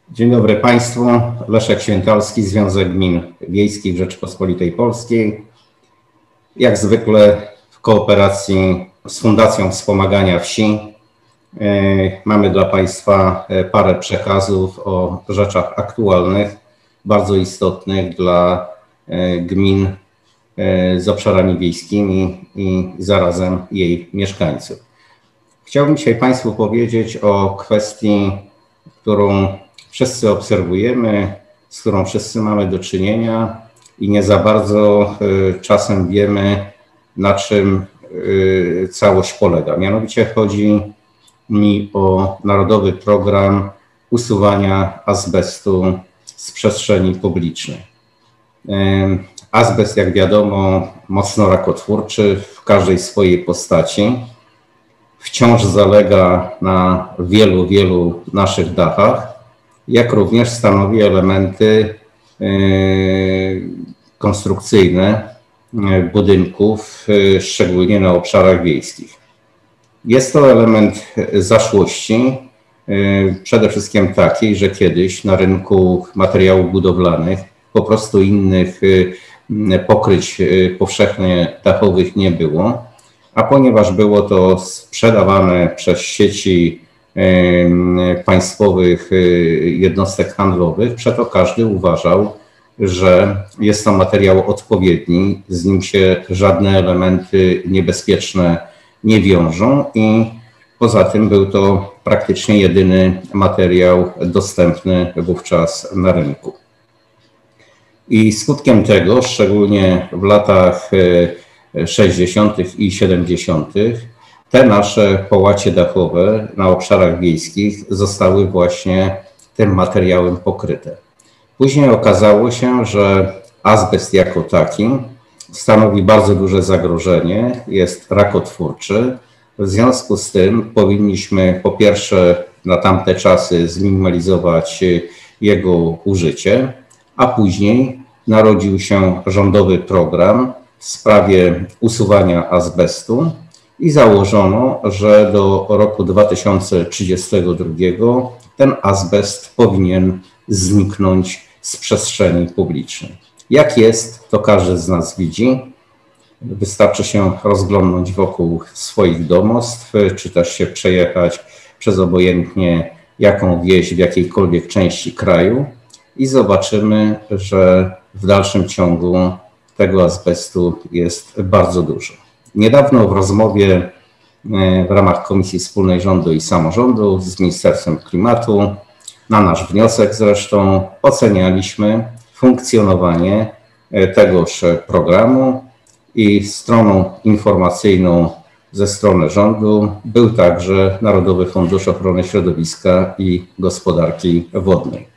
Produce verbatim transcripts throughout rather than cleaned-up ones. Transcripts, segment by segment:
Dzień dobry Państwu. Leszek Świętalski, Związek Gmin Wiejskich Rzeczypospolitej Polskiej. Jak zwykle w kooperacji z Fundacją Wspomagania Wsi mamy dla Państwa parę przekazów o rzeczach aktualnych, bardzo istotnych dla gmin z obszarami wiejskimi i zarazem jej mieszkańców. Chciałbym dzisiaj Państwu powiedzieć o kwestii, którą wszyscy obserwujemy, z którą wszyscy mamy do czynienia i nie za bardzo y, czasem wiemy, na czym y, całość polega. Mianowicie chodzi mi o Narodowy Program Usuwania Azbestu z Przestrzeni Publicznej. Y, azbest, jak wiadomo, mocno rakotwórczy w każdej swojej postaci. Wciąż zalega na wielu, wielu naszych dachach, jak również stanowi elementy konstrukcyjne budynków, szczególnie na obszarach wiejskich. Jest to element zaszłości, przede wszystkim takiej, że kiedyś na rynku materiałów budowlanych po prostu innych pokryć powszechnie dachowych nie było, a ponieważ było to sprzedawane przez sieci państwowych jednostek handlowych, przeto każdy uważał, że jest to materiał odpowiedni, z nim się żadne elementy niebezpieczne nie wiążą i poza tym był to praktycznie jedyny materiał dostępny wówczas na rynku. I skutkiem tego, szczególnie w latach sześćdziesiątych i siedemdziesiątych, te nasze połacie dachowe na obszarach wiejskich zostały właśnie tym materiałem pokryte. Później okazało się, że azbest jako taki stanowi bardzo duże zagrożenie, jest rakotwórczy. W związku z tym powinniśmy po pierwsze na tamte czasy zminimalizować jego użycie, a później narodził się rządowy program w sprawie usuwania azbestu i założono, że do roku dwa tysiące trzydziestego drugiego ten azbest powinien zniknąć z przestrzeni publicznej. Jak jest, to każdy z nas widzi. Wystarczy się rozglądnąć wokół swoich domostw, czy też się przejechać przez obojętnie jaką wieś w jakiejkolwiek części kraju i zobaczymy, że w dalszym ciągu tego azbestu jest bardzo dużo. Niedawno w rozmowie w ramach Komisji Wspólnej Rządu i Samorządu z Ministerstwem Klimatu, na nasz wniosek zresztą, ocenialiśmy funkcjonowanie tegoż programu i stroną informacyjną ze strony rządu był także Narodowy Fundusz Ochrony Środowiska i Gospodarki Wodnej.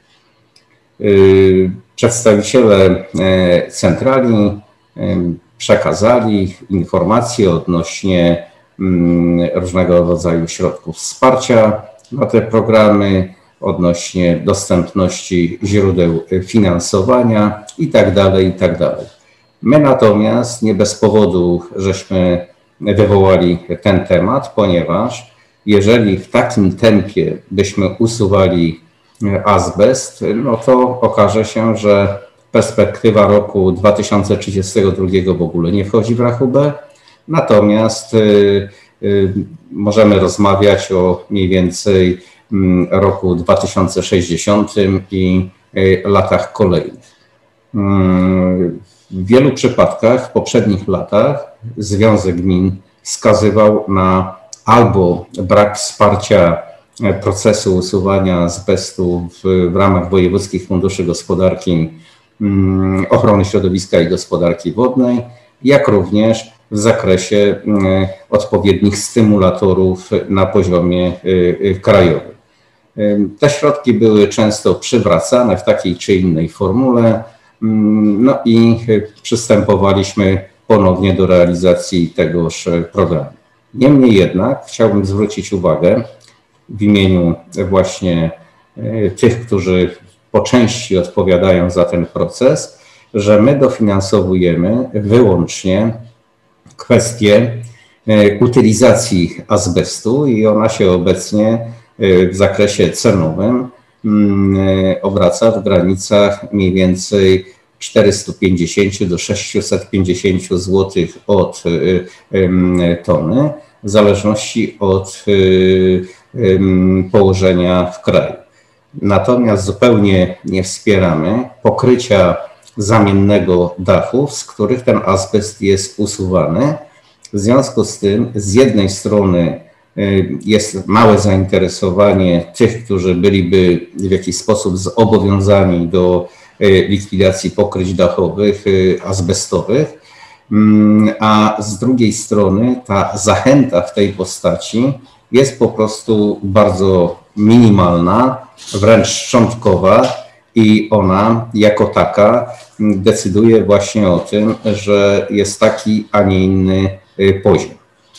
Przedstawiciele centrali przekazali informacje odnośnie różnego rodzaju środków wsparcia na te programy, odnośnie dostępności źródeł finansowania itd., itd. My natomiast nie bez powodu żeśmy wywołali ten temat, ponieważ jeżeli w takim tempie byśmy usuwali azbest, no to okaże się, że perspektywa roku dwa tysiące trzydziestego drugiego w ogóle nie wchodzi w rachubę, natomiast y, y, możemy rozmawiać o mniej więcej y, roku dwa tysiące sześćdziesiątym i y, latach kolejnych. Y, w wielu przypadkach w poprzednich latach Związek Gmin wskazywał na albo brak wsparcia procesu usuwania azbestu w, w ramach wojewódzkich funduszy gospodarki, ochrony środowiska i gospodarki wodnej, jak również w zakresie odpowiednich stymulatorów na poziomie krajowym. Te środki były często przywracane w takiej czy innej formule, no i przystępowaliśmy ponownie do realizacji tegoż programu. Niemniej jednak chciałbym zwrócić uwagę w imieniu właśnie tych, którzy po części odpowiadają za ten proces, że my dofinansowujemy wyłącznie kwestię utylizacji azbestu i ona się obecnie w zakresie cenowym obraca w granicach mniej więcej czterysta pięćdziesiąt do sześciuset pięćdziesiąt złotych od tony, w zależności od położenia w kraju. Natomiast zupełnie nie wspieramy pokrycia zamiennego dachów, z których ten azbest jest usuwany. W związku z tym z jednej strony jest małe zainteresowanie tych, którzy byliby w jakiś sposób zobowiązani do likwidacji pokryć dachowych azbestowych, a z drugiej strony ta zachęta w tej postaci jest po prostu bardzo minimalna, wręcz szczątkowa i ona jako taka decyduje właśnie o tym, że jest taki, a nie inny poziom.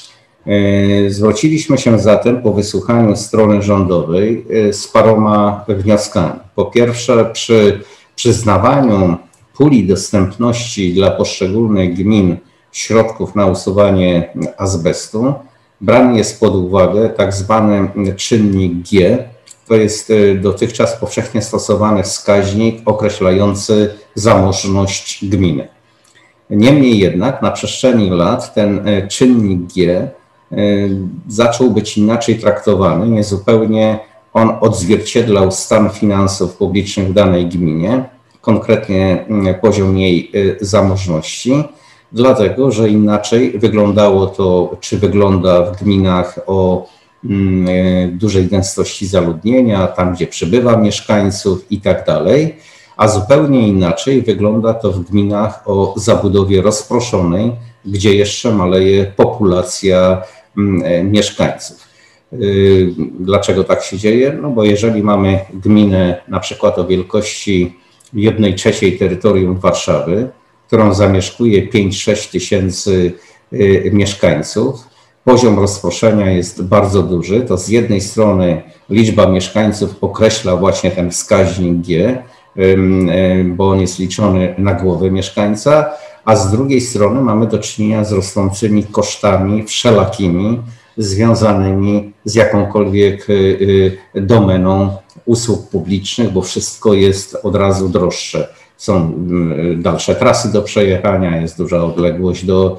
Zwróciliśmy się zatem po wysłuchaniu strony rządowej z paroma wnioskami. Po pierwsze, przy przyznawaniu puli dostępności dla poszczególnych gmin środków na usuwanie azbestu brany jest pod uwagę tak zwany czynnik G. To jest dotychczas powszechnie stosowany wskaźnik określający zamożność gminy. Niemniej jednak na przestrzeni lat ten czynnik G zaczął być inaczej traktowany, niezupełnie on odzwierciedlał stan finansów publicznych w danej gminie, konkretnie poziom jej zamożności, dlatego że inaczej wyglądało to, czy wygląda w gminach o dużej gęstości zaludnienia, tam gdzie przybywa mieszkańców i tak dalej, a zupełnie inaczej wygląda to w gminach o zabudowie rozproszonej, gdzie jeszcze maleje populacja mieszkańców. Dlaczego tak się dzieje? No bo jeżeli mamy gminę na przykład o wielkości jednej trzeciej terytorium Warszawy, którą zamieszkuje pięć sześć tysięcy mieszkańców, poziom rozproszenia jest bardzo duży, to z jednej strony liczba mieszkańców określa właśnie ten wskaźnik G, bo on jest liczony na głowę mieszkańca, a z drugiej strony mamy do czynienia z rosnącymi kosztami wszelakimi związanymi z jakąkolwiek domeną usług publicznych, bo wszystko jest od razu droższe. Są dalsze trasy do przejechania, jest duża odległość do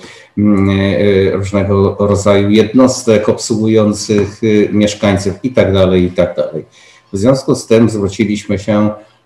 różnego rodzaju jednostek obsługujących mieszkańców i tak dalej, i tak dalej. W związku z tym zwróciliśmy się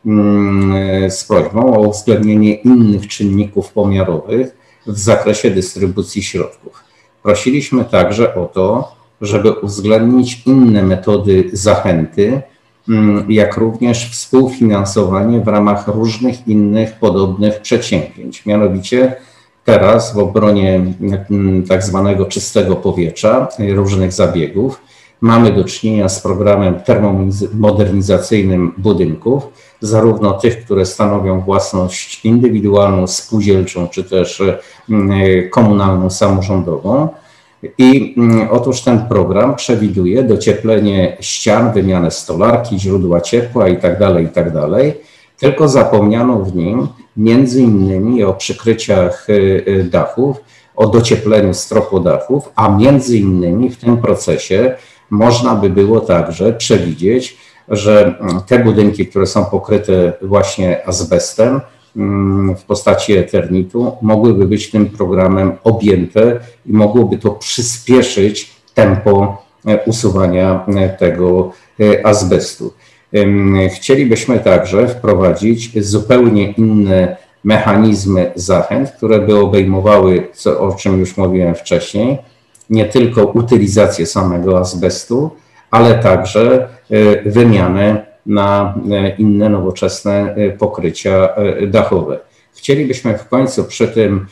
z prośbą o uwzględnienie innych czynników pomiarowych w zakresie dystrybucji środków. Prosiliśmy także o to, żeby uwzględnić inne metody zachęty, jak również współfinansowanie w ramach różnych innych podobnych przedsięwzięć. Mianowicie teraz w obronie tak zwanego czystego powietrza, różnych zabiegów, mamy do czynienia z programem termomodernizacyjnym budynków, zarówno tych, które stanowią własność indywidualną, spółdzielczą, czy też komunalną, samorządową. I otóż ten program przewiduje docieplenie ścian, wymianę stolarki, źródła ciepła itd., itd. Tylko zapomniano w nim między innymi o przykryciach dachów, o dociepleniu stropodachów, a między innymi w tym procesie można by było także przewidzieć, że te budynki, które są pokryte właśnie azbestem w postaci eternitu, mogłyby być tym programem objęte i mogłoby to przyspieszyć tempo usuwania tego azbestu. Chcielibyśmy także wprowadzić zupełnie inne mechanizmy zachęt, które by obejmowały, co, o czym już mówiłem wcześniej, nie tylko utylizację samego azbestu, ale także wymianę na inne nowoczesne pokrycia dachowe. Chcielibyśmy w końcu przy tym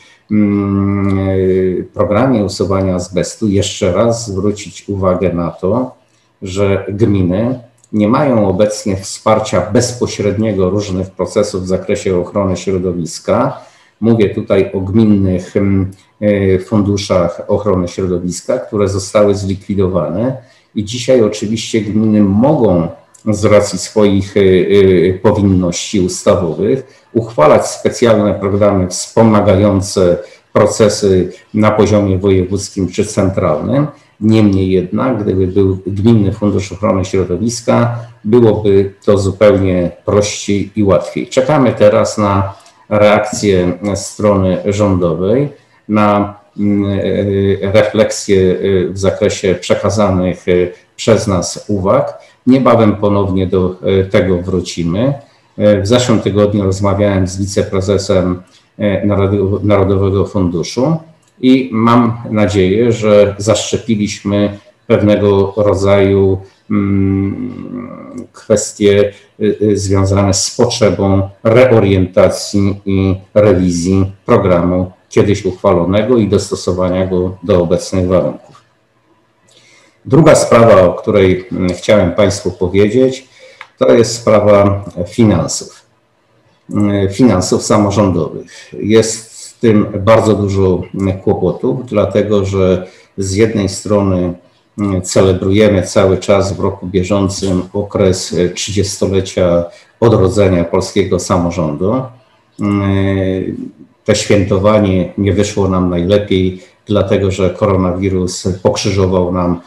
programie usuwania azbestu jeszcze raz zwrócić uwagę na to, że gminy nie mają obecnie wsparcia bezpośredniego różnych procesów w zakresie ochrony środowiska. Mówię tutaj o gminnych funduszach ochrony środowiska, które zostały zlikwidowane i dzisiaj oczywiście gminy mogą z racji swoich powinności ustawowych uchwalać specjalne programy wspomagające procesy na poziomie wojewódzkim czy centralnym, Niemniej jednak, gdyby był Gminny Fundusz Ochrony Środowiska, byłoby to zupełnie prościej i łatwiej. Czekamy teraz na reakcję strony rządowej, na refleksję w zakresie przekazanych przez nas uwag. Niebawem ponownie do tego wrócimy. W zeszłym tygodniu rozmawiałem z wiceprezesem Narodowego Funduszu i mam nadzieję, że zaszczepiliśmy pewnego rodzaju kwestie związane z potrzebą reorientacji i rewizji programu kiedyś uchwalonego i dostosowania go do obecnych warunków. Druga sprawa, o której chciałem Państwu powiedzieć, to jest sprawa finansów. Finansów samorządowych. Jest w tym bardzo dużo kłopotów, dlatego że z jednej strony celebrujemy cały czas w roku bieżącym okres trzydziestolecia odrodzenia polskiego samorządu. To świętowanie nie wyszło nam najlepiej, dlatego że koronawirus pokrzyżował nam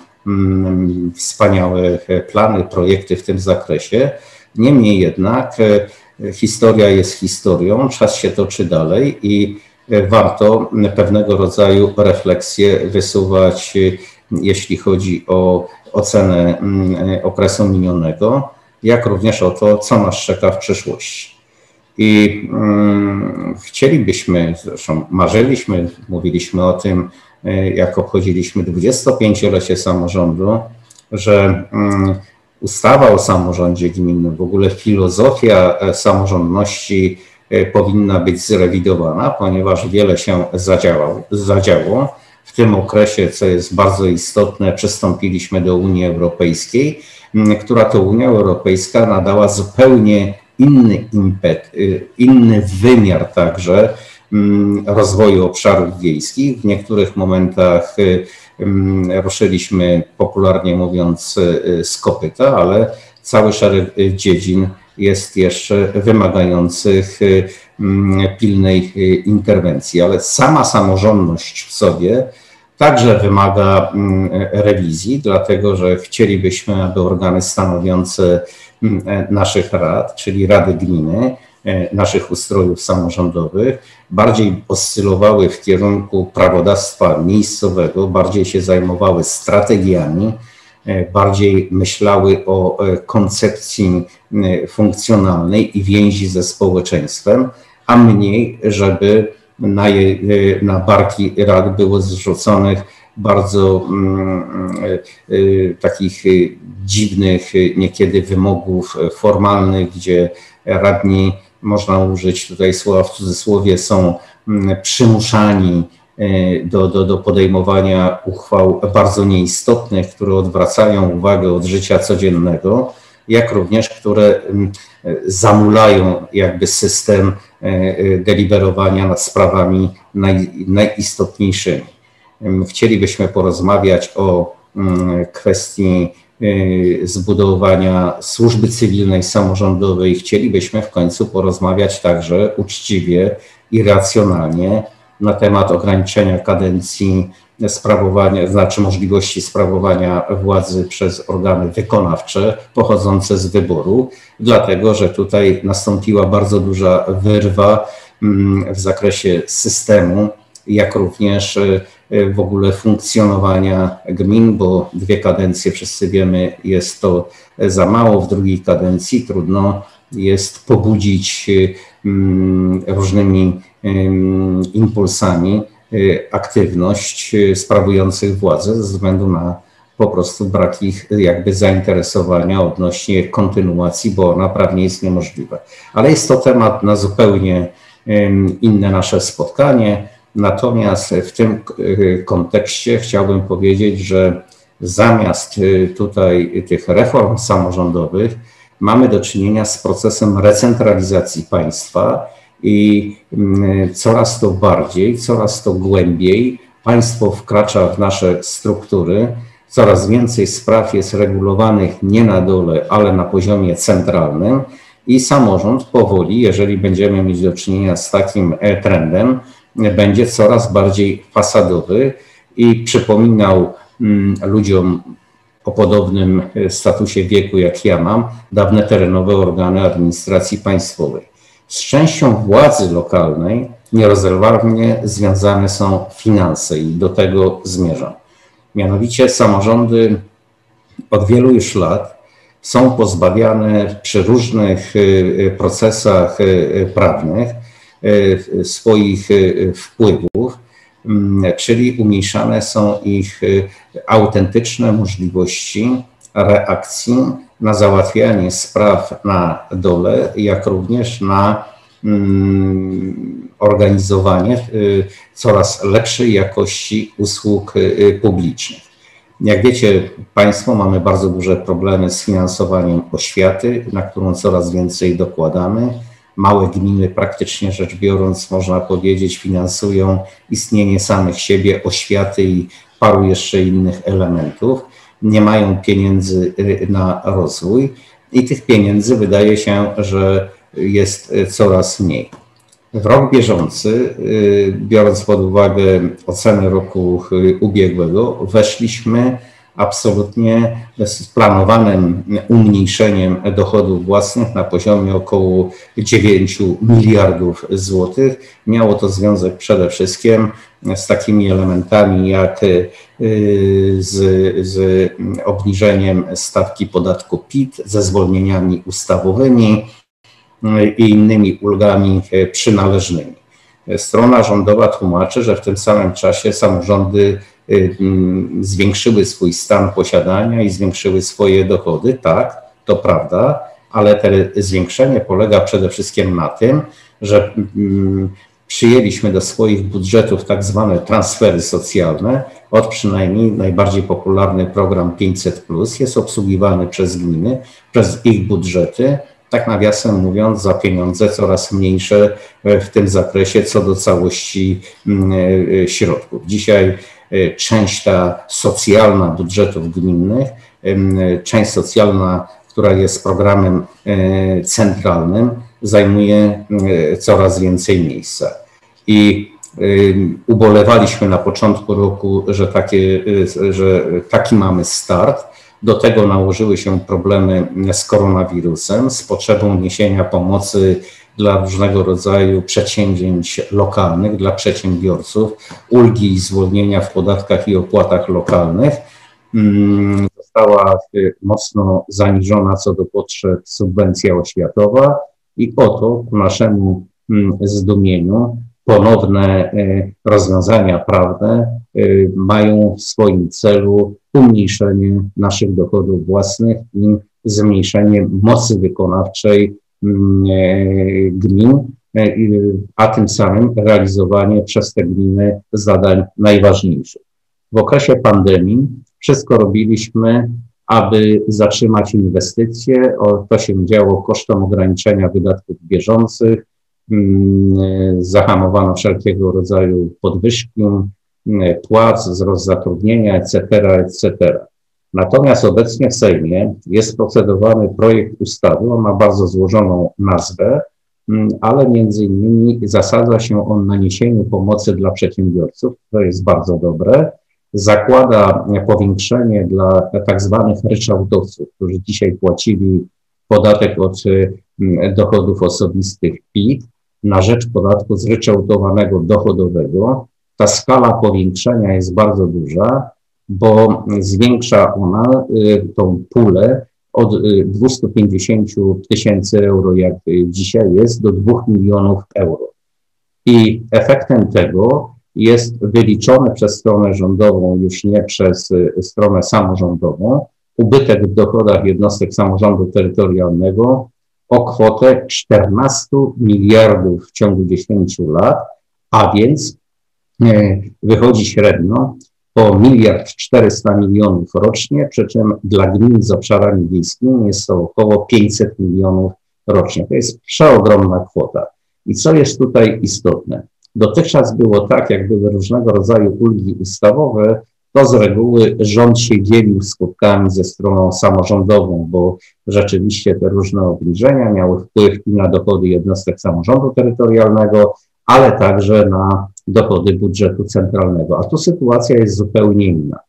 wspaniałe plany, projekty w tym zakresie. Niemniej jednak historia jest historią, czas się toczy dalej i warto pewnego rodzaju refleksję wysuwać, jeśli chodzi o ocenę okresu minionego, jak również o to, co nas czeka w przyszłości. I um, chcielibyśmy, zresztą marzyliśmy, mówiliśmy o tym, jak obchodziliśmy dwudziestopięciolecie samorządu, że um, ustawa o samorządzie gminnym, w ogóle filozofia samorządności powinna być zrewidowana, ponieważ wiele się zadziało. zadziało. W tym okresie, co jest bardzo istotne, przystąpiliśmy do Unii Europejskiej, która to Unia Europejska nadała zupełnie inny impet, inny wymiar także rozwoju obszarów wiejskich. W niektórych momentach ruszyliśmy, popularnie mówiąc, z kopyta, ale cały szereg dziedzin jest jeszcze wymagających pilnej interwencji. Ale sama samorządność w sobie także wymaga rewizji, dlatego że chcielibyśmy, aby organy stanowiące naszych rad, czyli rady gminy, naszych ustrojów samorządowych, bardziej oscylowały w kierunku prawodawstwa miejscowego, bardziej się zajmowały strategiami, bardziej myślały o koncepcji funkcjonalnej i więzi ze społeczeństwem, a mniej, żeby na, je, na barki rad było zrzuconych bardzo mm, y, takich dziwnych niekiedy wymogów formalnych, gdzie radni, można użyć tutaj słowa w cudzysłowie, są przymuszani do, do, do podejmowania uchwał bardzo nieistotnych, które odwracają uwagę od życia codziennego, jak również które zamulają jakby system deliberowania nad sprawami naj, najistotniejszymi. Chcielibyśmy porozmawiać o kwestii zbudowania służby cywilnej samorządowej. Chcielibyśmy w końcu porozmawiać także uczciwie i racjonalnie na temat ograniczenia kadencji sprawowania, znaczy możliwości sprawowania władzy przez organy wykonawcze pochodzące z wyboru, dlatego że tutaj nastąpiła bardzo duża wyrwa w zakresie systemu, jak również w ogóle funkcjonowania gmin, bo dwie kadencje, wszyscy wiemy, jest to za mało. W drugiej kadencji trudno jest pobudzić różnymi impulsami aktywność sprawujących władzę ze względu na po prostu brak ich jakby zainteresowania odnośnie kontynuacji, bo ona prawnie jest niemożliwa. Ale jest to temat na zupełnie inne nasze spotkanie. Natomiast w tym kontekście chciałbym powiedzieć, że zamiast tutaj tych reform samorządowych mamy do czynienia z procesem recentralizacji państwa i coraz to bardziej, coraz to głębiej państwo wkracza w nasze struktury, coraz więcej spraw jest regulowanych nie na dole, ale na poziomie centralnym i samorząd powoli, jeżeli będziemy mieć do czynienia z takim trendem, będzie coraz bardziej fasadowy i przypominał ludziom o podobnym statusie wieku jak ja mam, dawne terenowe organy administracji państwowej. Z częścią władzy lokalnej nierozerwalnie związane są finanse i do tego zmierzam. Mianowicie samorządy od wielu już lat są pozbawiane przy różnych procesach prawnych swoich wpływów, czyli umniejszane są ich autentyczne możliwości reakcji na załatwianie spraw na dole, jak również na organizowanie coraz lepszej jakości usług publicznych. Jak wiecie Państwo, mamy bardzo duże problemy z finansowaniem oświaty, na którą coraz więcej dokładamy. Małe gminy, praktycznie rzecz biorąc, można powiedzieć, finansują istnienie samych siebie, oświaty i paru jeszcze innych elementów. Nie mają pieniędzy na rozwój i tych pieniędzy wydaje się, że jest coraz mniej. W rok bieżący, biorąc pod uwagę ocenę roku ubiegłego, weszliśmy absolutnie z planowanym umniejszeniem dochodów własnych na poziomie około dziewięciu miliardów złotych. Miało to związek przede wszystkim z takimi elementami jak z, z obniżeniem stawki podatku P I T, ze zwolnieniami ustawowymi i innymi ulgami przynależnymi. Strona rządowa tłumaczy, że w tym samym czasie samorządy zwiększyły swój stan posiadania i zwiększyły swoje dochody. Tak, to prawda, ale to zwiększenie polega przede wszystkim na tym, że przyjęliśmy do swoich budżetów tak zwane transfery socjalne. Od przynajmniej najbardziej popularny program pięćset plus jest obsługiwany przez gminy, przez ich budżety, tak nawiasem mówiąc, za pieniądze coraz mniejsze w tym zakresie co do całości środków. Dzisiaj część ta socjalna budżetów gminnych, część socjalna, która jest programem centralnym, zajmuje coraz więcej miejsca. I ubolewaliśmy na początku roku, że, takie, że taki mamy start. Do tego nałożyły się problemy z koronawirusem, z potrzebą niesienia pomocy dla różnego rodzaju przedsięwzięć lokalnych, dla przedsiębiorców, ulgi i zwolnienia w podatkach i opłatach lokalnych. Została mocno zaniżona co do potrzeb subwencja oświatowa i oto ku naszemu zdumieniu ponowne rozwiązania prawne mają w swoim celu umniejszenie naszych dochodów własnych i zmniejszenie mocy wykonawczej gmin, a tym samym realizowanie przez te gminy zadań najważniejszych. W okresie pandemii wszystko robiliśmy, aby zatrzymać inwestycje. To się działo kosztem ograniczenia wydatków bieżących, zahamowano wszelkiego rodzaju podwyżki płac, wzrost zatrudnienia, et cetera, et cetera. Natomiast obecnie w Sejmie jest procedowany projekt ustawy, on ma bardzo złożoną nazwę, ale między innymi zasadza się on na niesieniu pomocy dla przedsiębiorców, to jest bardzo dobre. Zakłada powiększenie dla tak zwanych ryczałtowców, którzy dzisiaj płacili podatek od dochodów osobistych P I T na rzecz podatku zryczałtowanego dochodowego. Ta skala powiększenia jest bardzo duża, bo zwiększa ona tą pulę od dwustu pięćdziesięciu tysięcy euro, jak dzisiaj jest, do dwóch milionów euro. I efektem tego jest wyliczony przez stronę rządową, już nie przez stronę samorządową, ubytek w dochodach jednostek samorządu terytorialnego o kwotę czternastu miliardów w ciągu dziesięciu lat, a więc wychodzi średnio po miliard czterysta milionów rocznie, przy czym dla gmin z obszarami wiejskimi jest to około pięćset milionów rocznie. To jest przeogromna kwota. I co jest tutaj istotne? Dotychczas było tak, jak były różnego rodzaju ulgi ustawowe, to z reguły rząd się dzielił skutkami ze stroną samorządową, bo rzeczywiście te różne obniżenia miały wpływ i na dochody jednostek samorządu terytorialnego, ale także na dochody budżetu centralnego. A tu sytuacja jest zupełnie inna.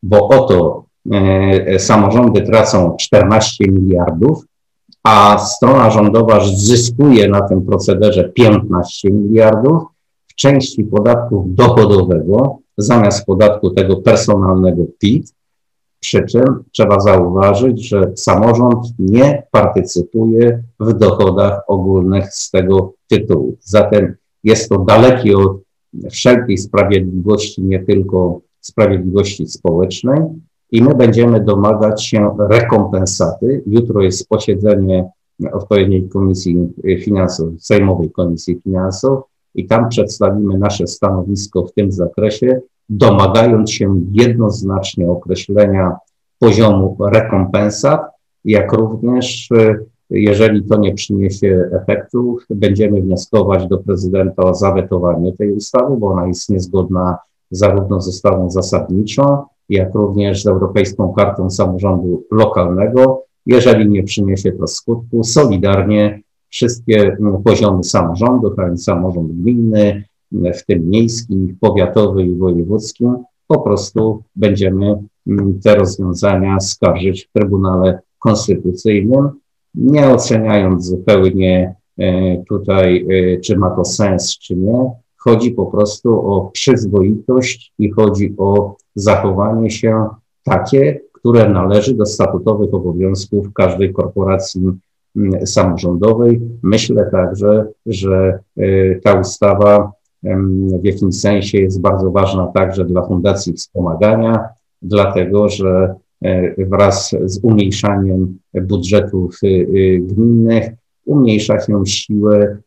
bo oto e, samorządy tracą czternaście miliardów, a strona rządowa zyskuje na tym procederze piętnaście miliardów w części podatku dochodowego zamiast podatku tego personalnego P I T. Przy czym trzeba zauważyć, że samorząd nie partycypuje w dochodach ogólnych z tego tytułu. Zatem jest to dalekie od wszelkiej sprawiedliwości, nie tylko sprawiedliwości społecznej, i my będziemy domagać się rekompensaty. Jutro jest posiedzenie odpowiedniej Komisji Finansów, Sejmowej Komisji Finansów, i tam przedstawimy nasze stanowisko w tym zakresie, domagając się jednoznacznie określenia poziomu rekompensat, jak również, jeżeli to nie przyniesie efektów, będziemy wnioskować do prezydenta o zawetowanie tej ustawy, bo ona jest niezgodna zarówno z ustawą zasadniczą, jak również z Europejską Kartą Samorządu Lokalnego. Jeżeli nie przyniesie to skutku, solidarnie wszystkie poziomy samorządów, a więc samorząd gminny, w tym miejski, powiatowy i wojewódzki, po prostu będziemy te rozwiązania skarżyć w Trybunale Konstytucyjnym, nie oceniając zupełnie tutaj, czy ma to sens, czy nie. Chodzi po prostu o przyzwoitość i chodzi o zachowanie się takie, które należy do statutowych obowiązków każdej korporacji samorządowej. Myślę także, że ta ustawa w jakimś sensie jest bardzo ważna także dla Fundacji Wspomagania, dlatego że wraz z umniejszaniem budżetów gminnych umniejsza się siłę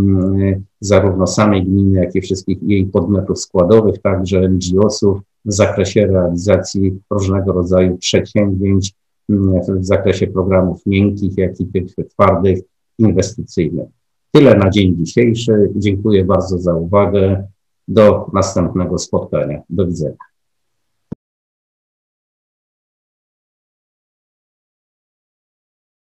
zarówno samej gminy, jak i wszystkich jej podmiotów składowych, także N G O sów w zakresie realizacji różnego rodzaju przedsięwzięć w zakresie programów miękkich, jak i tych twardych, inwestycyjnych. Tyle na dzień dzisiejszy. Dziękuję bardzo za uwagę. Do następnego spotkania. Do widzenia.